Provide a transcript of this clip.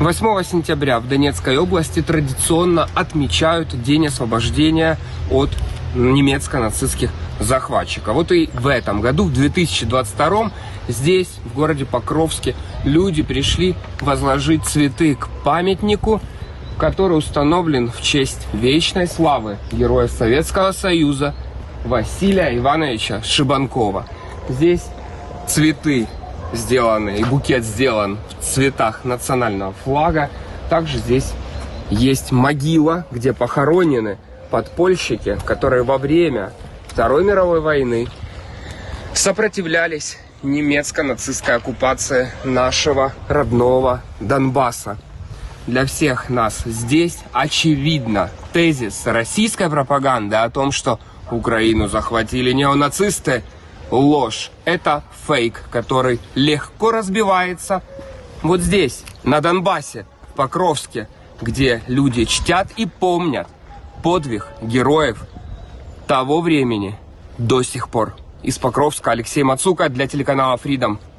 8 сентября в Донецкой области традиционно отмечают День освобождения от немецко-нацистских захватчиков. Вот и в этом году, в 2022, здесь, в городе Покровске, люди пришли возложить цветы к памятнику, который установлен в честь вечной славы героя Советского Союза Василия Ивановича Шибанкова. Здесь цветы сделаны, и букет сделан в цветах национального флага. Также здесь есть могила, где похоронены подпольщики, которые во время Второй мировой войны сопротивлялись немецко-нацистской оккупации нашего родного Донбасса. Для всех нас здесь очевидно тезис российской пропаганды о том, что Украину захватили неонацисты, ложь. Это фейк, который легко разбивается вот здесь, на Донбассе, в Покровске, где люди чтят и помнят подвиг героев того времени до сих пор. Из Покровска Алексей Мацука для телеканала Freedom.